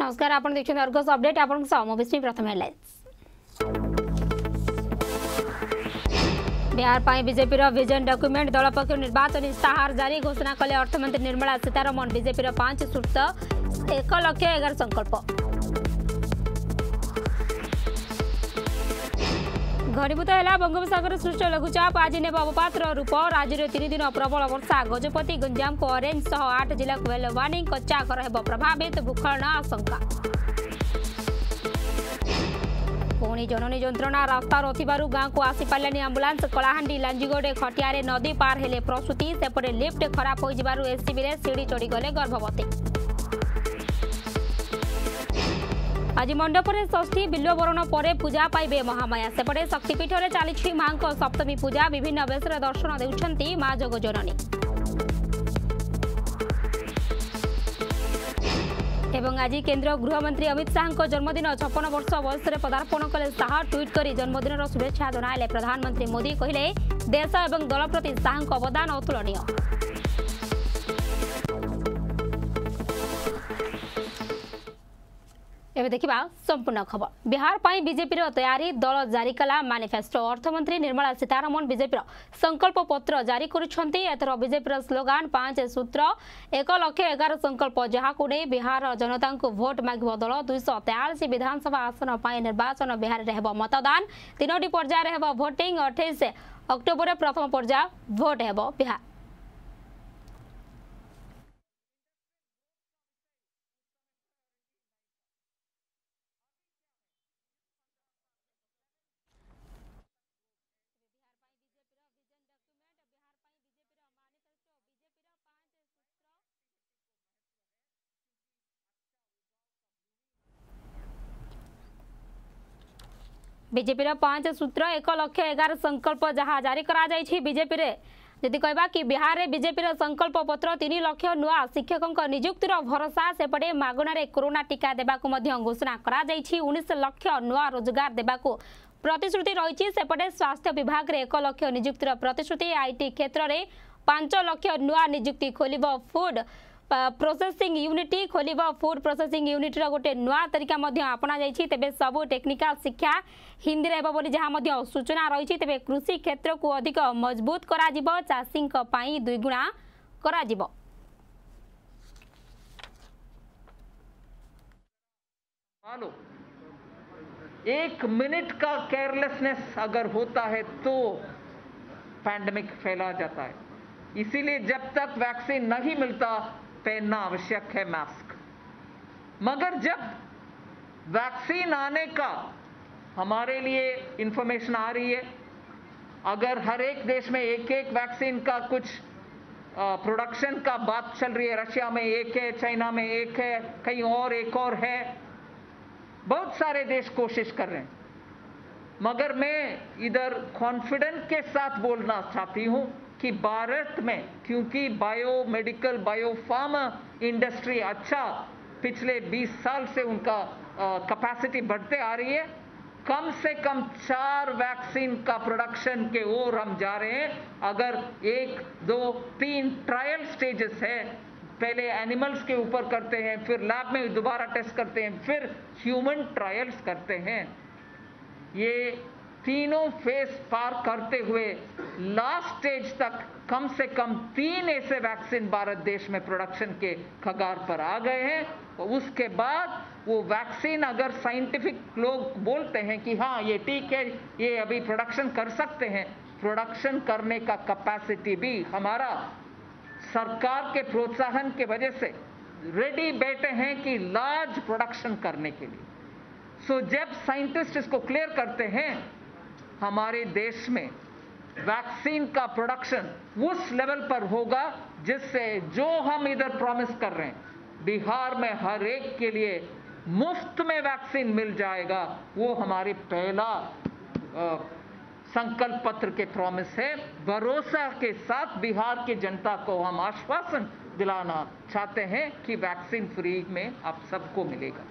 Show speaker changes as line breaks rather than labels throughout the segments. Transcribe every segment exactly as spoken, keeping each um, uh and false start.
नमस्कार आपण देखुछन Argus update आपण सह मो विष्णु प्रथम हेडलाइंस। बिहार पाई बीजेपी रो विजन डॉक्यूमेंट दल पक्ष निर्वाचन इस्ताहार जारी घोषणा कले अर्थमंत्री निर्मला सीतारमण। बीजेपी रो पांच सूत्र एक लक्ष एगार संकल्प। घनीभूत है बंगोपसागर सृष्ट लघुचाप आज ने अवपातर रूप। राज्य में तीन दिन प्रबल वर्षा। गजपति गंजाम को ऑरेंज सह आठ जिला को येलो वार्निंग। कच्चा घर हेब प्रभावित भूस्खलन आशंका। पुणी जननी जंत्रणा रास्ता रोथिबारु गाँ को आसी पारानी आंबुलांस। कलाहांडी लांजीगोड़े खटियारे नदी पार हेले प्रसूति। सेपटे लिफ्ट खराब हो जिबारु एससीबी रे सीढ़ी चढ़ी गले गर्भवती। आज मंडप में षष्ठी बिल्ववरण पर पूजा पाइबे महामाया। सेपटे शक्तिपीठ में चली मां को सप्तमी पूजा। विभिन्न बेशर दर्शन देउछंती मां जगजननी। एवं आज केंद्र गृहमंत्री अमित शाह जन्मदिन छप्पन वर्ष बयस पदार्पण कले शाह। ट्वीट कर जन्मदिन शुभेच्छा जनाइले प्रधानमंत्री मोदी। कहले देश एवं दल प्रति शाह अवदान अतुलनीय। एवं देखा संपूर्ण खबर। बिहार पाई बीजेपी तैयारी दल जारी कला मैनिफेस्टो। अर्थमंत्री निर्मला सीतारमण बीजेपी संकल्प पत्र जारी करुछंती। एथर बीजेपी स्लोगान पांच सूत्र एक लक्ष एगार संकल्प। जहां को बिहार जनता को भोट मांग दल। दुईश तेयालीस विधानसभा आसन पर निर्वाचन बिहार में हेब मतदान। तीनोटी पर्यायर हेब भोटिंग। अठाईस अक्टोबर प्रथम पर्याय भोट हेब बिहार। बीजेपी पांच सूत्र एक लक्ष एगार संकल्प जहां जारी करा जायछि। बीजेपी रे यदि कहबा कि बिहार रे बीजेपी रो संकल्प पत्र तीन लक्ष नुआ शिक्षकों नियुक्तिर भरोसा। सेपटे मागणारे कोरोना टीका देबाकू मध्य घोषणा करा जायछि। उन्नीस लक्ष नुआ रोजगार देबाकू प्रतिश्रुति रही। सेपटे स्वास्थ्य विभाग रे एक लक्ष नियुक्तिर प्रतिश्रुति। आईटी क्षेत्र में पांच लक्ष नुआ नियुक्ति। खोलिब फूड प्रोसेसिंग यूनिटी। खोलिब फूड प्रोसेसिंग यूनिटर गोटे नुआ तरीका मध्य अपना जायछि। तेबे सबु टेक्निकल शिक्षा हिंदी रे हेबो बोली जहां मध्य सूचना रही। तेबे कृषि क्षेत्र को अधिक मजबूत करा जिवो। चाषी पई दुई गुणा करा जिवो।
मानो एक मिनट का केयरलेसनेस अगर होता है तो पैंडेमिक फैला जाता है। इसीलिए जब तक वैक्सीन नहीं मिलता पहनना आवश्यक है मास्क। मगर जब वैक्सीन आने का हमारे लिए इंफॉर्मेशन आ रही है, अगर हर एक देश में एक एक वैक्सीन का कुछ प्रोडक्शन का बात चल रही है। रशिया में एक है, चाइना में एक है, कहीं और एक और है। बहुत सारे देश कोशिश कर रहे हैं। मगर मैं इधर कॉन्फिडेंस के साथ बोलना चाहती हूं कि भारत में क्योंकि bio medical bio pharma industry अच्छा पिछले बीस साल से उनका कैपेसिटी बढ़ते आ रही है। कम से कम चार वैक्सीन का प्रोडक्शन के ओर हम जा रहे हैं। अगर एक दो तीन ट्रायल स्टेजेस है, पहले एनिमल्स के ऊपर करते हैं, फिर लैब में दोबारा टेस्ट करते हैं, फिर ह्यूमन ट्रायल्स करते हैं। ये तीनों फेस पार करते हुए लास्ट स्टेज तक कम से कम तीन ऐसे वैक्सीन भारत देश में प्रोडक्शन के कगार पर आ गए हैं। और उसके बाद वो वैक्सीन अगर साइंटिफिक लोग बोलते हैं कि हाँ ये ठीक है, ये अभी प्रोडक्शन कर सकते हैं, प्रोडक्शन करने का कैपेसिटी भी हमारा सरकार के प्रोत्साहन के वजह से रेडी बैठे हैं कि लार्ज प्रोडक्शन करने के लिए। सो जब साइंटिस्ट इसको क्लियर करते हैं, हमारे देश में वैक्सीन का प्रोडक्शन उस लेवल पर होगा जिससे जो हम इधर प्रॉमिस कर रहे हैं बिहार में हर एक के लिए मुफ्त में वैक्सीन मिल जाएगा। वो हमारे पहला आ, संकल्प पत्र के प्रॉमिस है। भरोसा के साथ बिहार की जनता को हम आश्वासन दिलाना चाहते हैं कि वैक्सीन फ्री में आप सबको मिलेगा।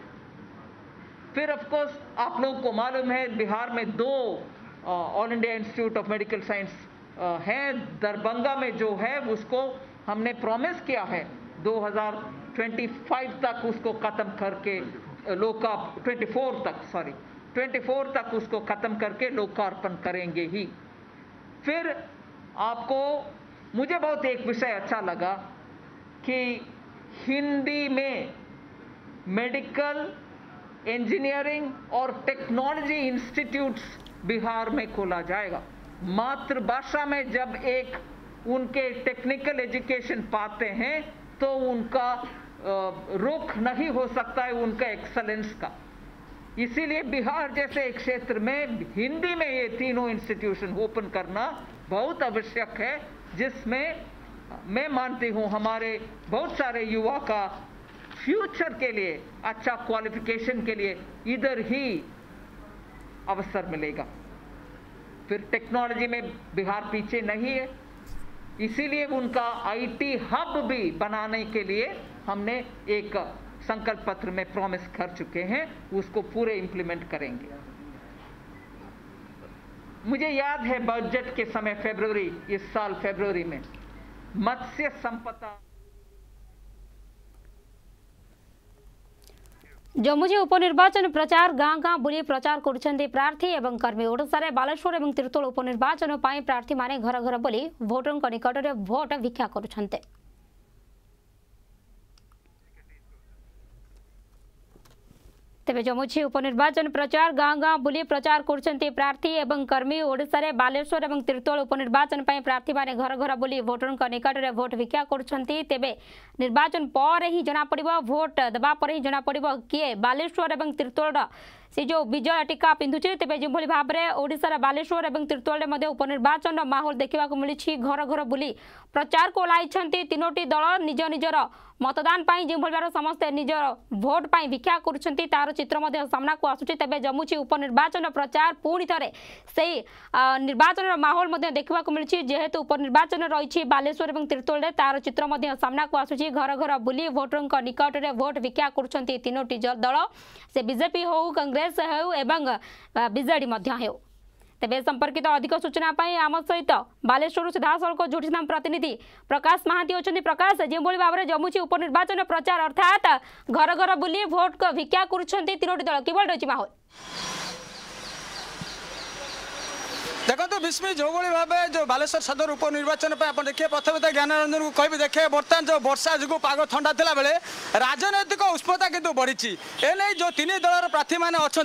फिर ऑफ कोर्स आप लोगों को मालूम है बिहार में दो All India Institute of Medical Science है। दरभंगा में जो है उसको हमने प्रॉमिस किया है दो हज़ार पच्चीस तक उसको खत्म करके लोकार्प ट्वेंटी फोर तक सॉरी ट्वेंटी फोर तक उसको खत्म करके लोकार्पण करेंगे ही। फिर आपको मुझे बहुत एक विषय अच्छा लगा कि हिंदी में मेडिकल इंजीनियरिंग और टेक्नोलॉजी इंस्टीट्यूट्स बिहार में खोला जाएगा। मातृभाषा में जब एक उनके टेक्निकल एजुकेशन पाते हैं तो उनका रुख नहीं हो सकता है उनका एक्सलेंस का। इसीलिए बिहार जैसे एक क्षेत्र में हिंदी में ये तीनों इंस्टीट्यूशन ओपन करना बहुत आवश्यक है, जिसमें मैं मानती हूँ हमारे बहुत सारे युवा का फ्यूचर के लिए अच्छा क्वालिफिकेशन के लिए इधर ही अवसर मिलेगा। फिर टेक्नोलॉजी में बिहार पीछे नहीं है, इसीलिए उनका आईटी हब भी बनाने के लिए हमने एक संकल्प पत्र में प्रॉमिस कर चुके हैं, उसको पूरे इंप्लीमेंट करेंगे। मुझे याद है बजट के समय फरवरी इस साल फरवरी में मत्स्य संपदा
जमुजी उपनिर्वाचन प्रचार गाँ गाँ बुली प्रचार करुछन्ति प्रार्थी एवं कर्मी। ओडिशा बालेश्वर एवं तिरतोल उपनिर्वाचन पाई प्रार्थी माने घर घर बुली भोटरଙ୍କ निकटरे भोट भिक्षा करुछन्ते। तेबे जमुजी उपनिर्वाचन प्रचार गाँ गाँ बुली प्रचार करुछन्ति प्रार्थी एवं कर्मी। ओडिशा बालेश्वर एवं तिरतोल उपनिर्वाचन पाई प्रार्थी माने घर घर बुली भोटरଙ୍କ निकटरे भोट भिक्षा करुछन्ति। तेबे निर्वाचन पर ही जना पड़िबो, भोट देबा पर ही जना पड़िबो किए बालेश्वर एवं तिरतोल से जो विजय टीका पिंधुचे। तेबे जो भली भाव में ओडिशा बालेश्वर एवं तिरतोल में उपनिर्वाचन माहौल देखा मिली। घर घर बुली प्रचार को ओह्लाइछन्ति तीनोटी दल निज निजर मतदान पाई जो भाव समस्ते निजर भोट पाई भिक्षा करुछन्ति तार चित्र सामना को आसुछि। तेबे जमुची उपनिर्वाचन प्रचार पुणी थे से निर्वाचन माहौल देखा मिली, जेहेतु उपनिर्वाचन रही बालेश्वर एवं तिरतोल तार चित्र सामना को आसुछि। घर घर बुली भोटरଙ୍କ निकटरे भोट भिक्षा करुछन्ति तीनोटी दल, से बीजेपी हो कांग्रेस हो एवं बीजेडी हो। तेबे संपर्कित अधिक सूचना पाई आम सहित बालेश्वर सीधासख जोड़ीनाम प्रतिनिधि प्रकाश महांती अच्छा। प्रकाश, जो भाव में जमुची उपनिर्वाचन प्रचार अर्थात घर घर बुली भोट को भिक्षा करुछन्ति तीनोटी दल, किभଳି रही माहौल?
देखो विस्मी जो भाव जो बालेश्वर सदर उपनिर्वाचन आप देखिए प्रथम तो ज्ञानरंजन को कह देखिए बर्तमान जो वर्षा जो पाग ठंडा थिला बेले राजनैतिक उष्णता किंतु बढ़ी एने जो तीन दलर प्रार्थी मैंने अच्छा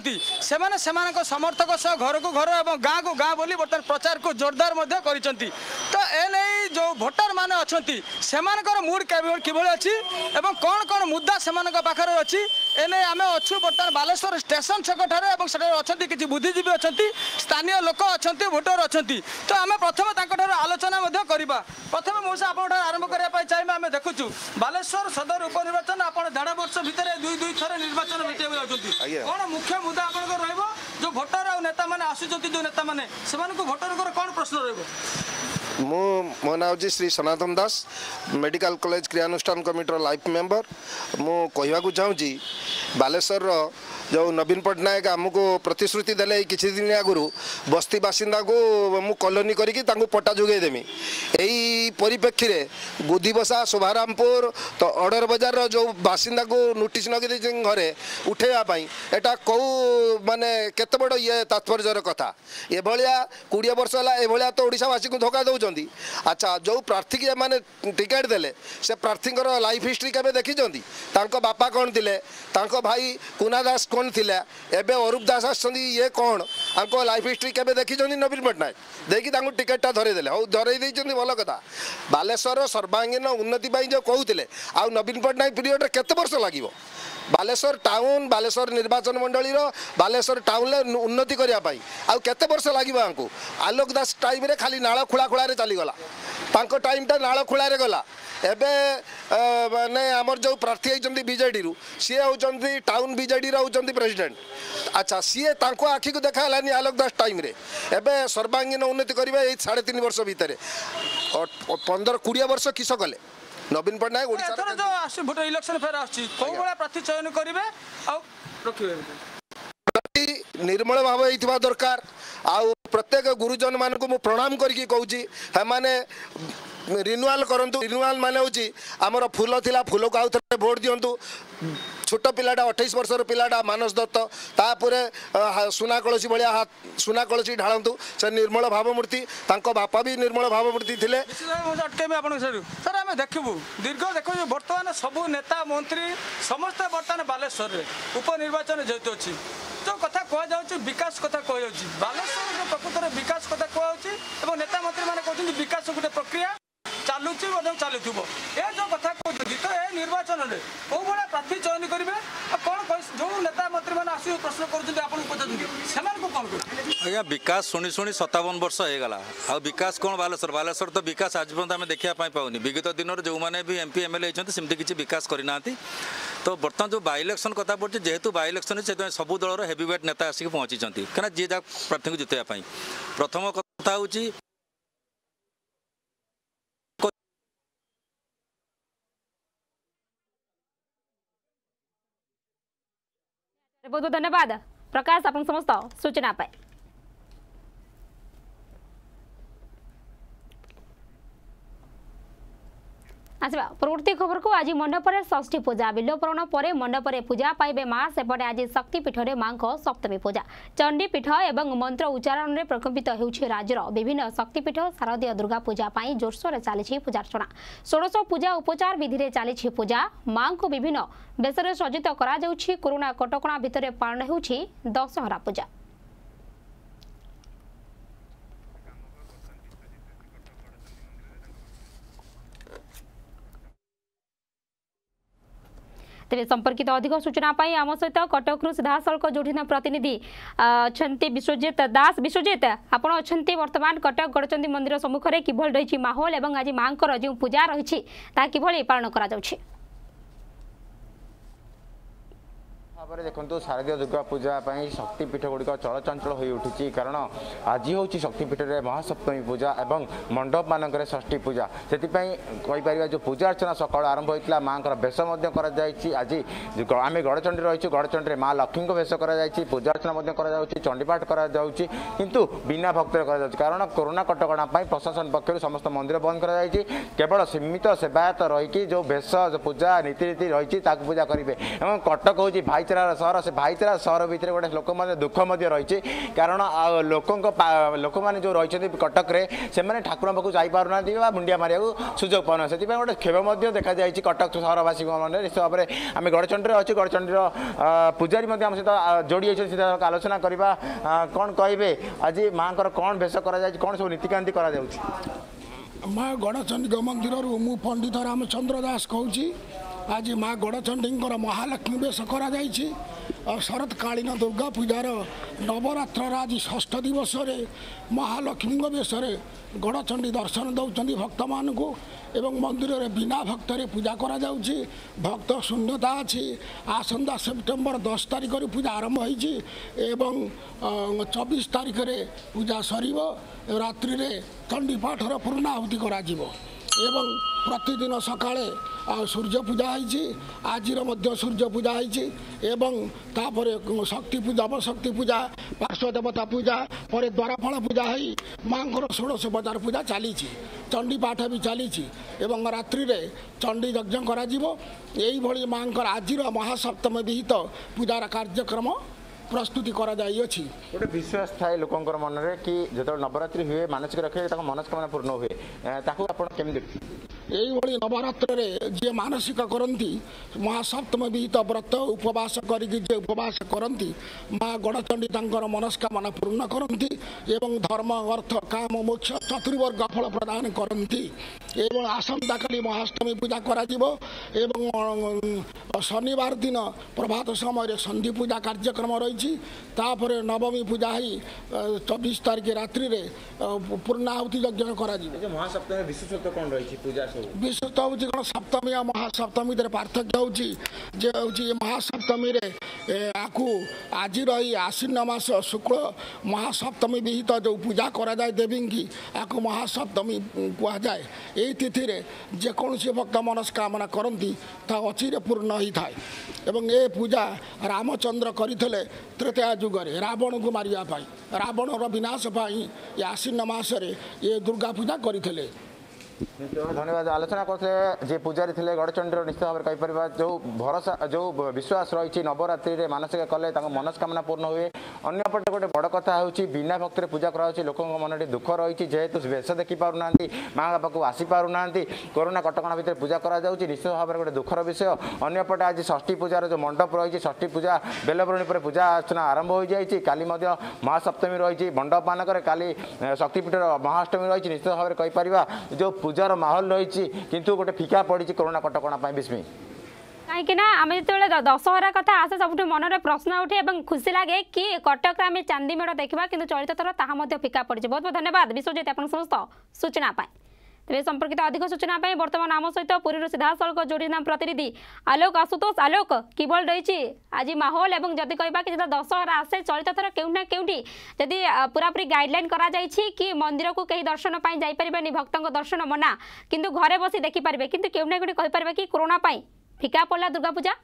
से समर्थक सह घर को घर और गाँ को गाँ बोली बर्तमान प्रचार को जोरदार कर तो एने जो भोटर मैंने अच्छा से मुड किभली अच्छी और कौन कौन मुद्दा से पाखे अच्छी एने आम अच्छु बर्तमान बालेश्वर स्टेशन छक अच्छा किसी बुद्धिजीवी अच्छा स्थानीय लोक अच्छा भोटर अच्छा तो आम प्रथम आलोचना करवा। प्रथम मौसा आप आरंभ करने चाहिए आम देखुचु बालेश्वर सदर उपनिर्वाचन आप देढ़ वर्ष भितर दुई दुई थर निर्वाचन भेटे कौन मुख्य मुद्दा आप जो भोटर और नेता मैंने आसुच्च जो नेता मैंने भोटर कौन प्रश्न रही?
मो मो ना हूँ श्री सनातन दास, मेडिकल कॉलेज क्रियानुष्ठान कमिटीर लाइफ मेंबर। मु कहवाक चाहूँगी बालेश्वर जो नवीन पट्टनायक आमको प्रतिश्रुति देले किछि दिन आगु बस्ती बासिंदा को मु कॉलोनी करिकी तांको पट्टा जोगे देमी। एई परिप्रेक्षी रे गुदीबसा शोभारामपुर तो ऑर्डर बाजार जो बासिंदा को नोटिस नगे घरे उठेवा पाई एटा कौ माने केते बड़ ये तात्पर्यर कथा ए भलिया बीस वर्ष होला ए भलिया तो ओडिसावासी को धोखा दउचंदी। अच्छा जो प्रार्थी के माने टिकट देले से प्रार्थीकर लाइफ हिस्ट्री केबे देखिचंदी? तांको बापा कौन थिले, तांको भाई कुना दास कौन थिले, एबे अरूप दास आछंदी ये कौन आंको लाइफ हिस्ट्री केबे देखिचंदी? नवीन पट्टनायक देखि तांको टिकटटा धरे देले हौ धरे देइचंदी भल कथा। बालेश्वर सर्वांगीन उन्नति पाई जो कहूतिले आ नवीन पट्टनायक पीरियड रे केते वर्ष लागिवो? बालेश्वर टाउन बालेश्वर निर्वाचन मंडली बालेश्वर टाउन उन्नति करने आउ केते वर्ष लगे आपको? आलोक दास टाइम रे खाली नाल खोला खोला चलीगला तांको टाइम टा नाल खोला गला। एबे माने आमर जो प्रार्थी होती बीजेडी रु सी होती टाउन बीजेडी होती प्रेसिडेंट। अच्छा सी तांको आखि को देखा हलानी आलोक दास टाइम रे एबे सर्वांगीन उन्नति करिवे साढ़े तीन वर्ष भितर पंद्रह कोड़े वर्ष किस कले नवीन पट्टनायक
भोटर इलेक्शन फेर प्रार्थी चयन करेंगे
निर्मल भाव होता दरकार। आउ प्रत्येक गुरुजन मान को प्रणाम करके कहूँ माने रिन्यूआल करंतु। रिन्यूआल माने होची आमर फूल थिला फूल को आउ थरे भोट दियंतु, छोट पिलाटा अठाईस वर्षर पिलाटा मानस दत्त तापर सुना कलसी भाया हाथ सुना कलसी ढालतु से निर्मल भावमूर्ति बापा भी निर्मल भावमूर्ति थे।
सर आम देखू दीर्घ देखो बर्तमान सबू नेता मंत्री समस्ते बर्तमान बालेश्वर उपनिर्वाचन जेहेतु अच्छी जो कथा कहुच्छी विकास कथा कहुच्छी बालेश्वर जो प्रकृत में विकास कथा कहुच्छी नेता मंत्री मैंने कहते विकास गोटे प्रक्रिया चलुची चलु ए जो कथा कहते तो ये निर्वाचन में कौ भाया प्रार्थी चयन करेंगे कौन जो नेता मंत्री मैंने आस प्रश्न कर कौन
आज्ञा विकास शुणी शुणी सतावन वर्ष हो गला आ विकास कौन बालेश्वर बालेश्वर तो विकास आज पर्यंत आम देखा पाऊनी विगत दिन में जो मैंने भी एमपी एमएलए होती सेमती किसी विकास करना तो बर्तमान जो बाय इलेक्शन कथा पड़ी जेहेतु बाय इलेक्शन से सब दलर हेवीवेट नेता आसिक पहुंची कहीं जी जहाँ प्रार्थी को जितवाई प्रथम कथा हूँ
बहुत बहुत धन्यवाद प्रकाश आप समस्त सूचना पाए। आसवा परवर्ती खबर को आज मंडपर षष्ठी पूजा बिलोपरण पर मंडपर पूजा पाइबे मां सेपटे आज शक्तिपीठ में मां को सप्तमी पूजा चंडीपीठ एवं मंत्र उच्चारण में प्रकम्पित होउछि राज्यर विभिन्न शक्तिपीठ शारदीय दुर्गा पूजा पाई जोरसोर चली पूजार्चना षोड़श पूजा उपचार विधि में चली पूजा मां को विभिन्न बेसरे सज्जित करा जाउछि कोरोना कटकणा भितर पालन होउछि दशहरा पूजा। तेरे संपर्कित अधिक सूचना पाई आम सहित कटक सीधासख जोड़ना प्रतिनिधि अच्छा विश्वजित दास विश्वजित आपण अच्छा वर्तमान कटक गड़चंडी मंदिर सम्मुख में किभल रही माहौल और आज मां जो पूजा रही कि पालन करा
भाव में देखो शारदीय दुर्गा पूजा शक्तिपीठ गुड़िक चलचंचल हो उठी कारण आज हूँ शक्तिपीठ में महासप्तमी पूजा और मंडप मानक षष्ठी पूजा से कहीपर जो पूजा अर्चना सकाल आरंभ होता माँ बेश आज आम गड़चंडी रही गड़चंडी माँ लक्ष्मी को बेश कर पूजा अर्चना चंडीपाठ किंतु बिना भक्त कारण कोरोना कटकणा प्रशासन पक्ष समस्त मंदिर बंद कर केवल सीमित सेवायत रहीकि जो बेश पूजा नीतिरीति रही पूजा करेंगे और कटक हूँ भाईचारा सहर से भाईचारा सहर भितर गोटे लोक दुख रही कारण लोक लोक मैंने जो रही कटक से ठाकुर पाक जाना मुंडिया मारिया सुजोग पाना से गोटे खेव देखा जाए कटक सहरवासी मन निश्चित भाव में आम गड़चंडी अच्छे गड़चंडीर पूजारी आम सहित जोड़ी सीधा आलोचना करवा कौन कहे आज माँ कौन भेष कर कौन सब नीतिकांति कर
माँ गड़चंडी मंदिर मु पंडित रामचंद्र दास कहूँ आज माँ गड़चंडी महालक्ष्मी बेश कर शरतकालीन दुर्गा पूजार नवरात्र आज षष्ठ दिवस महालक्ष्मी बेश गड़चंडी दर्शन दौरान भक्त मान को एवं मंदिर में बिना भक्त पूजा करा जाउछि भक्त शून्यता अच्छी आसंता सेप्टेम्बर दस तारिख पूजा आरंभ होइछि एवं चौबीस तारिख रे पूजा सरीब रात्रि रे चंडी पाठर पूर्णाहुति करा जिवो एवं प्रतिदिन सकाळे सूर्य पूजा होइछि आज सूर्य पूजा होइछि एवं तापर शक्ति पूजा शक्ति पूजा पार्श्व देवता पूजा पर द्वारफल पूजा होई मांकर षोड़श बजार पूजा चली चंडी पाठ भी चली एवं रात्रि रे चंडी यज्ञ करा जिवो एई भली मांकर आज महासप्तमी विहित पूजार कार्यक्रम प्रस्तुति करा जाई अछि
गोटे विश्वास थाए लोकंकर मन रे कि जतो नवरात्रि हुए मानसिक रखे ताको मनस्कामना पूर्ण हुए ताको आपण केम देखि
एई भली नवरात्र रे जे मानसिक करंती महासप्तमी विहित व्रत उपवास करी जे उपवास करंती मां गड़चंडी तांकर मनस्कामना पूर्ण करंती एवं धर्म अर्थ काम मोक्ष चतुर्वर्ग फल प्रदान करंती एवं आसंता काली महाअष्टमी पूजा करा जिवो एवं शनिवार दिन प्रभात समय संधि पूजा कार्यक्रम रही तापर नवमी पूजा ही चौबीस तारीख रात्रि रे पूर्णाहुति यज्ञ करा जिवो
महासप्तमी विशेषत्व कौन रही पूजा सब
विशेषत्व होची कौन सप्तमी और महासप्तमी रे पार्थक्य होची जे होची महासप्तमी रे आकु आज रही आश्विन मास शुक्ल महासप्तमी विहित जो पूजा करा जाए देवी की आकु महासप्तमी कह जाए यही तिथि रे जे कौन से भक्त मनस्कामना करती ता अचिरे पूर्ण ही थाए एवं ए पूजा रामचंद्र करथिले त्रेता युग रे रावण को मारिया पाई रावण रो विनाश पाई आश्विन मास रे ये दुर्गा पूजा करथिले
धन्यवाद आलोचना करते जे पूजारी थे गड़चंडी निश्चित भाव में कहीपर जो भरोसा जो विश्वास रही नवरात्रि मानसिक कले मनस्कामना पूर्ण हुए अंपटे गोटे बड़ कथा हूँ बिना भक्ति पूजा कर लोक मन दुख रही जेहेतु वेश देखी पार ना माँ बापा को आसी पार ना कोरोना कटका भितर पूजा कर निश्चित भाव में गोटे दुखर विषय अंपटे आज षष्ठी पूजार जो मंडप रही षष्ठी पूजा बेलबरणी पर पूजा अर्चना आरंभ हो जाए काली महासप्तमी रही मंडप मानक काली शक्तिपीठ महाअष्टमी रही निश्चित भाव में कहीपर जो पूजार माहौल रही किंतु गोटे फिका पड़ी कोरोना कटका विस्मी
कहीं आम जो दशहरा कथा आसे सब मन प्रश्न उठे और खुशी लगे कि कटक आम चांदी मेढ़ देखा कि चलित थर ताहा फिका पड़ी। बहुत बहुत धन्यवाद विश्वजीत आप समस्त सूचना तेज संपर्कित अधिक सूचना बर्तमान आम सहित पुरी सीधा सड़क जोड़ीना प्रतिनिधि आलोक आशुतोष आलोक किभल रही आज माहौल एवं जदि कहबा कि दशहरा आसे चलित थर केउना केउटी जदि पूरापूरी गाइडलाइन करा जायछि कि मंदिर को कहीं दर्शन पाई जाई परिबेनी भक्तों दर्शन मना किंतु घरे बसी देखि पारिबे किंतु केउना केउटी कहि पारिबे कि कोरोना पाई फिका पड़ला दुर्गा पूजा।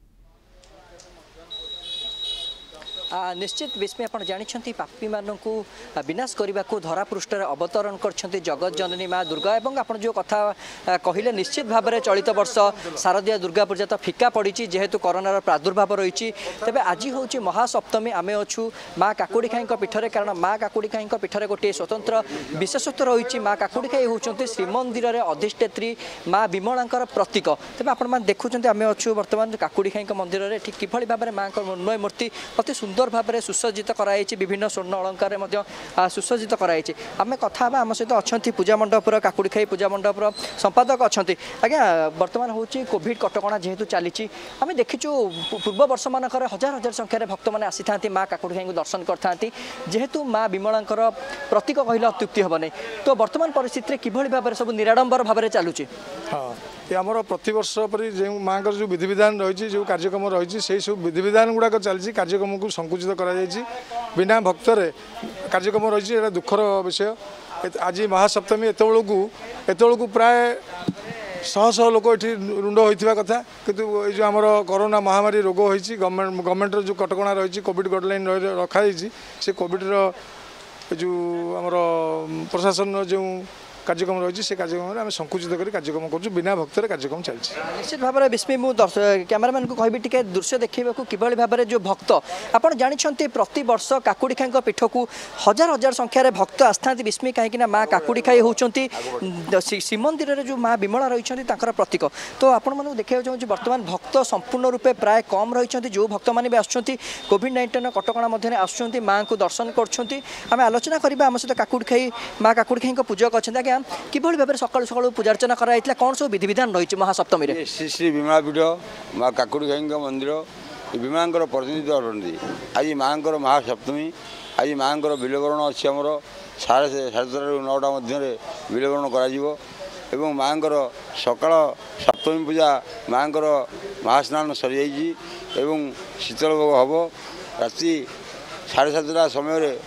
निश्चित विस्मय आप जानते पापी मानू विनाश करने को धरापृष्ठ अवतरण कर जगत जननी माँ दुर्गा और आप जो कथा कहले निश्चित भाव में चलित वर्ष शारदीय दुर्गा पूजा तो फिका पड़ी जेहेतु कोरोनार प्रादुर्भाव रही तेज आज हूँ महासप्तमी आम अच्छू माँ काकुड़ी खाई पीठर कारण माँ काकुड़ी खाई पीठर गोटे स्वतंत्र विशेषत्व रही माँ काकुड़ी खाई होती श्रीमंदिर में अधिष्ठात्री माँ विमलांकर प्रतीक तेज आप देखुं आम अच्छू बर्तमान काकुड़ी खाई मंदिर में ठीक किभली भाव में माँ मृण्मय मूर्ति अति सुंदर भाव में सुसज्जित कराई विभिन्न स्वर्ण अलंकार सुसज्जित कराई आम कथा आम सहित अच्छा पूजा मंडपर काकुड़ी खाई पूजा मंडपर संपादक अच्छा आज्ञा बर्तमान हूँ कोविड कटका जेहेतु चली आम देखीचु पूर्व वर्ष मानक हजार हजार संख्यार भक्त मैंने आसी था माँ काकुड़ी खाई दर्शन करते जेहेतु माँ विमलांकर प्रतीक कहले अत्युक्ति हम नहीं तो वर्तमान परिस्थिति किभली भाव में सब निराडंबर भाव में चलुचे।
हाँ ये आमर प्रति वर्ष पर जो माँ जो विधि विधान रही जो कार्यक्रम रही से सब विधि विधान गुड़ाक चलती कार्यक्रम को संकुचित करा बिना भक्तरे कार्यक्रम रही दुखर विषय आज महासप्तमी एत एत प्राय शह शह लोक ये रुंड होता कथा किंतु ये जो आमर कोरोना महामारी रोग होती गवर्नमेंट गवर्नमेंट जो कटका रही कोविड गाइडलाइन रखाई से कोविड जो आमर प्रशासन जो कार्यक्रम रही है कार्यक्रम आम संकुचित कर कार्यक्रम कर बिना भक्त कार्यक्रम चलती
निश्चित भाव में विस्मय मुझे कैमेरामैन को कहबी टिके दृश्य देखा किभली भाव में जो भक्त आप जानते प्रति वर्ष काकुड़ी खाई पीठ को हजार हजार संख्यार भक्त आसता विस्मय कहीं माँ काकुड़ी खाई होती श्रीमंदिर में जो माँ विमला रही प्रतीक तो आपण देखा चाहिए बर्तमान भक्त संपूर्ण रूपे प्राय कम रही जो भक्त मैंने भी आसुँच कोविड नाइंटीन कटका मध्य आसुँच माँ को दर्शन करें आलोचना करवा आम सहित काकुड़ी खाई माँ काकुड़ी खाई पूजक अच्छा आज्ञा किभली भाव में सकाल सकाल पूजार्चना कराई कौन सब विधि विधान रही महासप्तमी
श्री श्री विमला पीठ माँ काकुड़ी खाई मंदिर विमलांकर प्रतिनिधित्व करती आज माँ महासप्तमी आज माँ बिलवरण अच्छी आमर साढ़े साढ़े तरह नौटा मध्य बिलवरण कर माँ सकाल सप्तमी पूजा माँ महास्नान सरी जाइए शीतल भोग हम राति साढ़े सातटा समय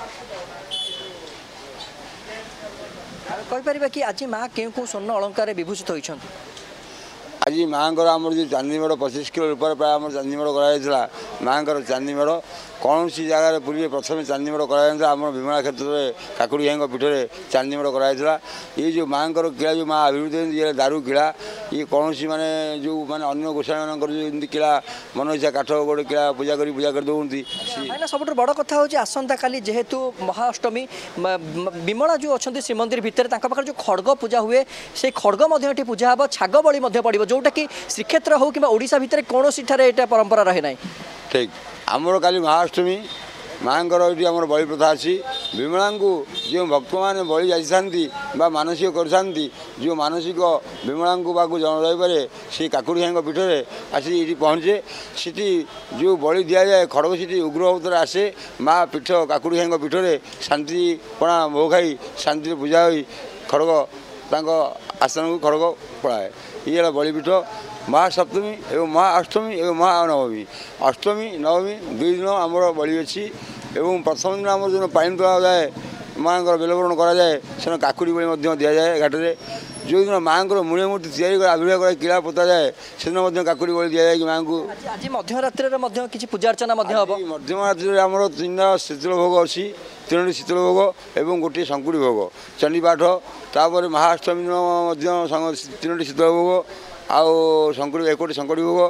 कहीपर कि आज माँ क्यों क्यों स्वर्ण अलंकार विभूषित होती
आज माँ आमर जो चांदी मेढ़ पचिश किलो रूपये प्राय आम चांदी मेढ़ कराइला माँ चांदी मेढ़ कौन सी जगार पूरी प्रथम चांदी मेढ़ कराइला आम विमला क्षेत्र में काकुड़ी खाई पीठ में चांदी मेढ़ कराइला ये जो माँ किला जो माँ अभिवृद्धि ये दारू किला ये कौन सी माने जो माने अन्य गोसाई मान जो किला मन इच्छा काठ गोटे किला पूजा कर पूजा कर दौंती
सब बड़ कथा हूँ आसंता काली जेहेतु महाअष्टमी विमला जो अच्छा श्रीमंदिर भितर पाखे जो खड़ग पूजा हुए से खड़ग पूजा हम छाग बलि पड़ो जोटा कि श्रीक्षेत्र हो कि ओडिशा भितर कौन सी परंपरा रहे ना
ठीक आमर काली महाअष्टमी माँ ये आम बलि प्रथा अच्छी विमला को जो भक्त मैंने बलि जाती मानसिक कर जो मानसिक विमला को जन रही से काकुड़ी खाई पीठ में आसी ये पहुँचे सीटी जो बलि दि जाए खड़ग सीटी उग्र अवतार आसे माँ पीठ काकुड़ी खाई पीठ में शांति पणा भोग खाई शांति पूजा हो खड़ग आसन को खड़ग पड़ाए ये बलिपीठ महासप्तमी एवं महाअष्टमी एवं महानवमी अष्टमी नवमी दुई दिन आमर बलि अच्छी एवं प्रथम दिन आम जो पानी तोड़ा जाए माँ बेलवरण कराए से काकुड़ी बलि दि जाए घाटे ଯେଉଁଦିନ ମାଆଙ୍କର ମୂଳେ ମୂର୍ତ୍ତି ତିଆରି କରି ଆବିର୍ଭାବ କରି କିଳା ପୋତା ଯାଏ ସେଦିନ ମଧ୍ୟ କାକୁଡ଼ି ବଳି ଦିଆଯାଇକି ମାଆଙ୍କୁ
ଆଜି ମଧ୍ୟରାତ୍ରିରେ ମଧ୍ୟ କିଛି ପୂଜା ଅର୍ଚ୍ଚନା ମଧ୍ୟ ହେବ
ମଧ୍ୟମ ରାତ୍ରିରେ ଆମର ତିନିଟା ଶୀତଳ ଭୋଗ ଅଛି ତିନୋଟି ଶୀତଳ ଭୋଗ ଏବଂ ଗୋଟିଏ ଶଙ୍କୁଡ଼ି ଭୋଗ ଚଣ୍ଡୀପାଠ ତାପରେ ମହାଷ୍ଟମୀ ଦିନ ମଧ୍ୟ ତିନୋଟି ଶୀତଳ ଭୋଗ ଆଉ ଶଙ୍କୁଡ଼ି ଏକୋଟି ଶଙ୍କୁଡ଼ି ଭୋଗ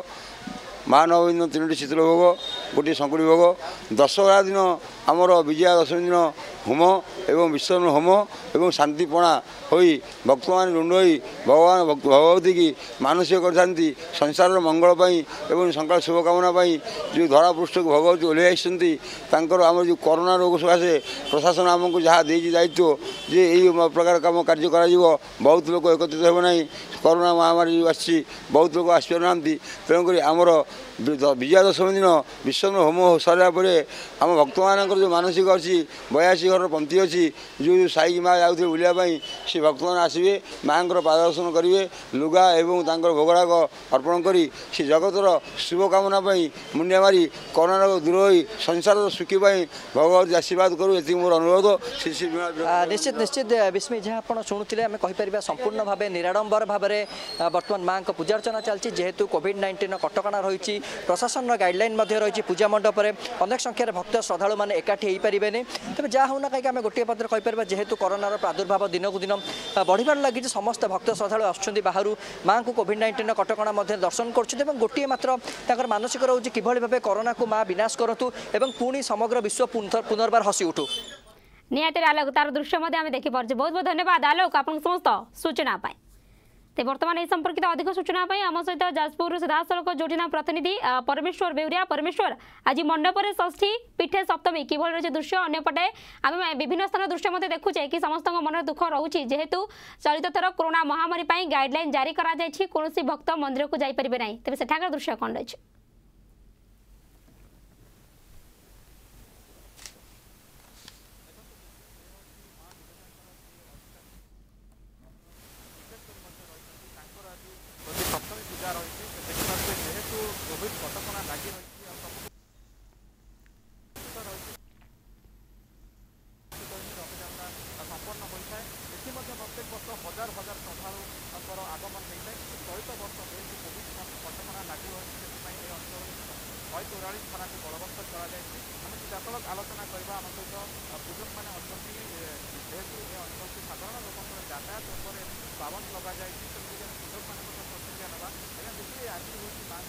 ମହାନବମୀ ଦିନ ତିନୋଟି ଶୀତଳ ଭୋଗ ଗୋଟିଏ ଶଙ୍କୁଡ଼ି ଭୋଗ ଦଶହରା ଦିନ ଆମର ବିଜୟା ଦଶମୀ ଦିନ ହୋମ ଏବଂ ବିଶ୍ୱ ହୋମ ଏବଂ ଶାନ୍ତିପଣା ହୋଇ ଭକ୍ତମାନେ ରୁଣ୍ଡ ହୋଇ ଭଗବାନ ଭଗବତୀ କି ମାନସିକ କରିଥାନ୍ତି ସଂସାରର ମଙ୍ଗଳ ପାଇଁ ଏବଂ ସକାଳ ଶୁଭକାମନା ପାଇଁ ଯେଉଁ ଧରାପୃଷ୍ଠକୁ ଭଗବତୀ ଓହ୍ଲାଇ ଆସିଛନ୍ତି ତାଙ୍କର ଆମର ଯେଉଁ କରୋନା ରୋଗ ସକାଶେ ପ୍ରଶାସନ ଆମକୁ ଯାହା ଦେଇଛି ଦାୟିତ୍ୱ ଯେ ଏହି ପ୍ରକାର କାମ କାର୍ଯ୍ୟ କରାଯିବ ବହୁତ ଲୋକ ଏକତ୍ରିତ ହେବ ନାହିଁ କରୋନା ମହାମାରୀ ଆସିଛି ବହୁତ ଲୋକ ଆସିପାରୁନାହାନ୍ତି ତେଣୁକରି ଆମର ବିଜୟା ଦଶମୀ ଦିନ ବିଶ୍ୱ ହୋମ ସରିଲା ପରେ ଆମ ଭକ୍ତମାନଙ୍କର ଯେଉଁ ମାନସିକ ଅଛି ବୟାଅଶୀ ଘରର ପନ୍ଥୀ ଅଛି ଯେଉଁ ସାଇକି ମା' ଯାଉଥିବେ ବୁଲିବା ପାଇଁ ସେ ଭକ୍ତମାନେ ଆସିବେ ମାଆଙ୍କର ପାଦ ଦର୍ଶନ କରିବେ ଲୁଗା ଏବଂ ତାଙ୍କର ଭୋଗରାଗ ଅର୍ପଣ କରି ସେ ଜଗତର ଶୁଭକାମନା ପାଇଁ ମୁଣ୍ଡିଆ ମାରି କରୋନା ରୋଗ ଦୂର ହୋଇ ସଂସାରର ସୁଖୀ ପାଇଁ ଭଗବତୀ ଆଶୀର୍ବାଦ କରୁ ଏତିକି ମୋର ଅନୁରୋଧ।
ନିଶ୍ଚିତ ନିଶ୍ଚିତ ବିସ୍ମି ଯାହା ଆପଣ ଶୁଣୁଥିଲେ ଆମେ କହିପାରିବା ସମ୍ପୂର୍ଣ୍ଣ ଭାବେ ନିରାଡମ୍ବର ଭାବରେ ବର୍ତ୍ତମାନ ମାଆଙ୍କ ପୂଜା ଅର୍ଚ୍ଚନା ଚାଲିଛି ଯେହେତୁ କୋଭିଡ୍ ନାଇଣ୍ଟିନ୍ କଟକଣା ରହିଛି ପ୍ରଶାସନର ଗାଇଡଲାଇନ୍ ମଧ୍ୟ ରହିଛି ପୂଜା ମଣ୍ଡପରେ ଅନେକ ସଂଖ୍ୟାରେ ଭକ୍ତ ଶ୍ରଦ୍ଧାଳୁମାନେ ଏକାଠି ହୋଇପାରିବେନି ତେବେ ଯାହା ହେଉନା କାହିଁକି ଆମେ ଗୋଟିଏ ପଦରେ କହିପାରିବା ଯେହେତୁ କରୋନାର ପ୍ରାଦୁର୍ଭାବ ଦିନକୁ ଦିନ ବଢ଼ିବାରେ ଲାଗିଛି ସମସ୍ତ ଭକ୍ତ ଶ୍ରଦ୍ଧାଳୁ ଆସୁଛନ୍ତି ବାହାରୁ ମାଆଙ୍କୁ କୋଭିଡ୍ ନାଇଣ୍ଟିନ୍ର କଟକଣା ମଧ୍ୟ ଦର୍ଶନ କରୁଛନ୍ତି ଏବଂ ଗୋଟିଏ ମାତ୍ର ତାଙ୍କର ମାନସିକ ରହୁଛି କିଭଳି ଭାବେ କରୋନାକୁ ମା ବିନାଶ କରନ୍ତୁ ଏବଂ ପୁଣି ସମଗ୍ର ବିଶ୍ୱ ପୁନର୍ବାର ହସି ଉଠୁ।
ନିହାତି ଆଲୋକ ତାର ଦୃଶ୍ୟ ମଧ୍ୟ ଆମେ ଦେଖିପାରୁଛୁ। ବହୁତ ବହୁତ ଧନ୍ୟବାଦ ଆଲୋକ ଆପଣଙ୍କ ସମସ୍ତ ସୂଚନା ପାଇଁ। ते वर्तमान यह संपर्कित अधिक सूचना आम सहित जाजपुर सीधासलख जोड़ना प्रतिनिधि परमेश्वर बेउरिया। परमेश्वर आज मंडपर षष्ठी पीठे सप्तमी कि रही दृश्य अंपटे आम विभिन्न स्थान दृश्य देखुचे कि समस्त मन दुख रोचे जेहेतु चलित थर कोरोना महामारी गाइडलाइन जारी करा कौन भक्त मंदिर को जापरें ना तेज सेठाकर दृश्य कौन रही
आलोचना करवा आम सहित पूजक मैंने अच्छा जेहेतु ये अंचल की साधारण लोक यातायात उपर पाबंद लग जाए पूजक मान प्रतिक्रिया ना आज्ञा देखिए आज हूँ माँ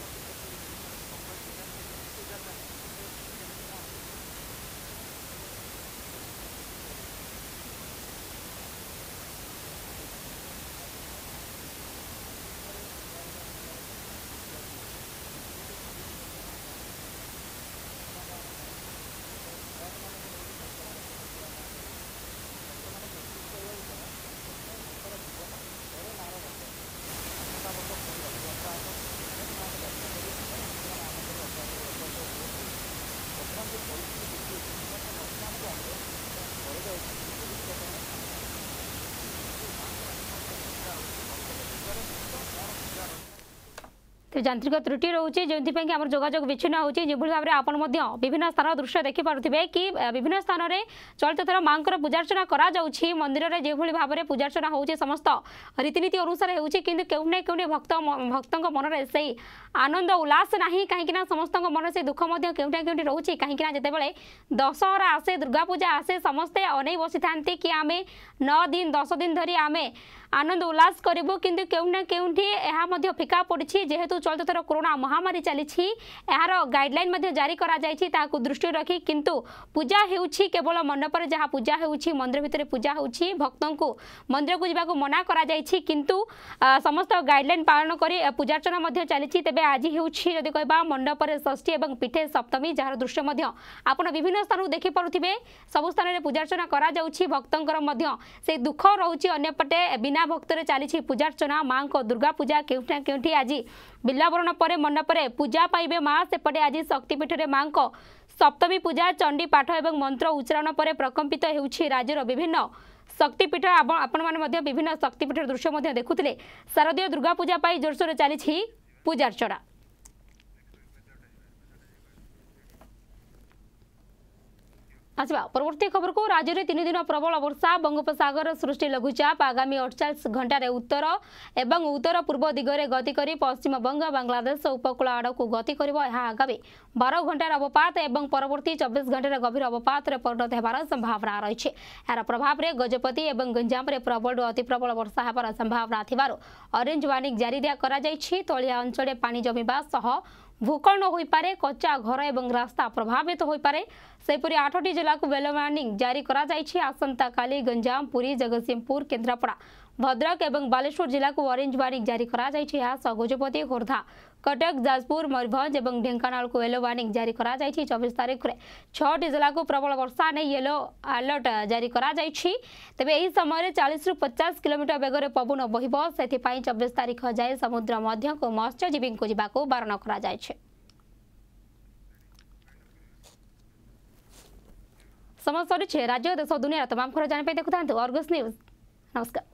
तो यांत्रिक त्रुटि रोचे जो आम जोगाजोग विच्छिन्न होची जो भाव में आपन विभिन्न स्थान दृश्य देखिपे कि विभिन्न स्थान में चलित थर माँ पूजार्चना करा मंदिर में जो भाव में पूजार्चना होची समस्त रीतिनीति अनुसार होची किंतु केउने केउने भक्त भक्त मन में से आनंद उल्लास नहीं कहीं समस्त मन से दुख केउना केउटी रोचे कहीं जितेबाला दशहरा आसे दुर्गा पूजा आसे समस्ते अनै बसी था कि आम नौ दिन दस दिन धरी आम आनंद उल्लास करूँ किंतु केउना केउठी यह फिका पड़ी जेहेतु चलित थर कोरोना महामारी चली यार गाइडलाइन जारी करा दृष्टि रखी किंतु पूजा होउछि केवल मंडपर जहाँ पूजा होउछि मंदिर भितर पूजा होउछि भक्तों को मंदिर को जावाक मना करा जायछि किंतु समस्त गाइडलाइन पालन करी पूजार्चना चली तेबे आज होउछि जदि कहबा मंडपर षष्ठी एवं पीठे सप्तमी जार दृश्य आपण विभिन्न स्थान देखि पारुथिबे सब स्थान में पूजार्चना करा जाउछि भक्तंकर मध्य से दुख रोचे अन्यपटे बिना भक्तरे चली पूजार्चना माँ को दुर्गा पूजा केउठा केउठी आज बिल्लावरण पर मंडपरे पूजा पाइबे माँ सेपटे आज शक्तिपीठ में माँ को सप्तमी पूजा चंडी पाठ एवं मंत्र उच्चारण पर प्रकंपित होउछि राज्यर विभिन्न शक्तिपीठ आपण माने विभिन्न शक्तिपीठ दृश्य देखुथिले शारदीय दुर्गा पूजा पाई जोरसोर चली पूजार्चना।
आसवा परवर्ती खबर को राज्य में तीन दिन प्रबल वर्षा बंगोपसागर सृष्टि लघुचाप आगामी अड़चाश घंटे उत्तर एवं उत्तर पूर्व दिगरे गति करी पश्चिम बंग बांग्लादेश उपकूल आड़ को गति कर आगामी बारह घंटार अवपात एवं परवर्ती चौबीस घंटे गभीर अवपात परिणत होबार संभावना रही है। यार प्रभाव में गजपति और गंजाम में प्रबल अति प्रबल वर्षा होबार संभावना थिबारु ऑरेंज वार्निंग जारी दिया तलिया अंचल पानी जमीबा सह भूकर्ण हो पारे कच्चा घर एवं रास्ता प्रभावित हो पारे सेपरी आठटी जिला को येलो वार्निंग जारी करा जायछि। आसंता काली गंजाम पुरी जगतसिंहपुर केन्द्रापड़ा भद्रक एवं बालेश्वर जिला को ऑरेंज वार्निंग जारी करा जायछि। गजपति खोर्धा कटक जाजपुर मयूरभंज एवं ढेंकानाल को येलो वार्निंग जारी करा जायछि। चौबीस तारीख में छटी जिला को प्रबल वर्षा ने येलो अलर्ट जारी करा जायछि। तेबे एही समय चालीस रु पचास किलोमीटर बेगर पवन बहिब सेथिपाई चौबीस तारीख जाए समुद्र मध्य को मत्स्यजीवी को जावाक बारण करा जायछि। समय सरी राज्य देश दुनिया तमाम खबर जाने देखुता अर्गस न्यूज। नमस्कार।